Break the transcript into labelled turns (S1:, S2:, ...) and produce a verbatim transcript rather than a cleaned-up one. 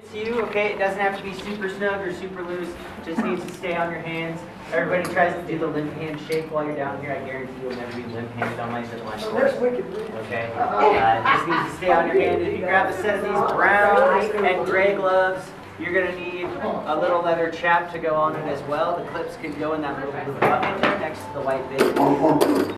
S1: You, okay? It doesn't have to be super snug or super loose. Just needs to stay on your hands. Everybody tries to do the limp hand shake while you're down here. I guarantee you'll never be limp handed on my Zipline
S2: Oh,
S1: course.
S2: that's wicked.
S1: Okay? Uh, it just needs to stay on your hand. If you grab a set of these brown and gray gloves, you're going to need a little leather chap to go on it as well. The clips can go in that little blue bucket there next to the white bib.